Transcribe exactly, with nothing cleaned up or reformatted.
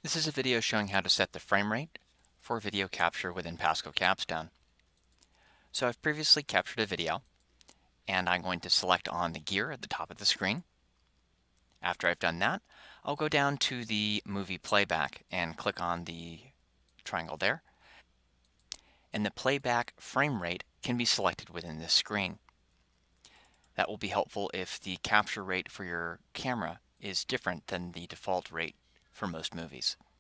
This is a video showing how to set the frame rate for video capture within PASCO Capstone. So I've previously captured a video, and I'm going to select on the gear at the top of the screen. After I've done that, I'll go down to the movie Playback and click on the triangle there. And the playback frame rate can be selected within this screen. That will be helpful if the capture rate for your camera is different than the default rate for most movies.